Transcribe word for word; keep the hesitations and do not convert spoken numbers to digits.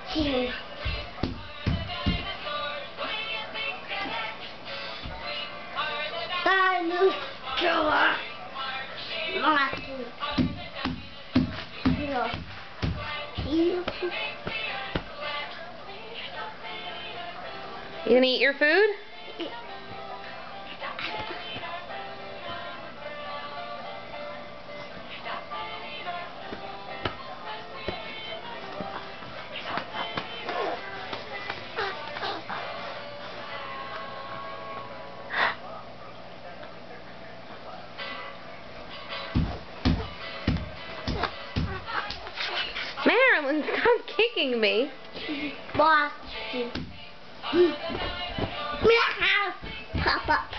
Here. Dinosaur. Martin. Here. Here. You gonna eat your food? Marilyn, stop kicking me. Boston. Meow. Pop up.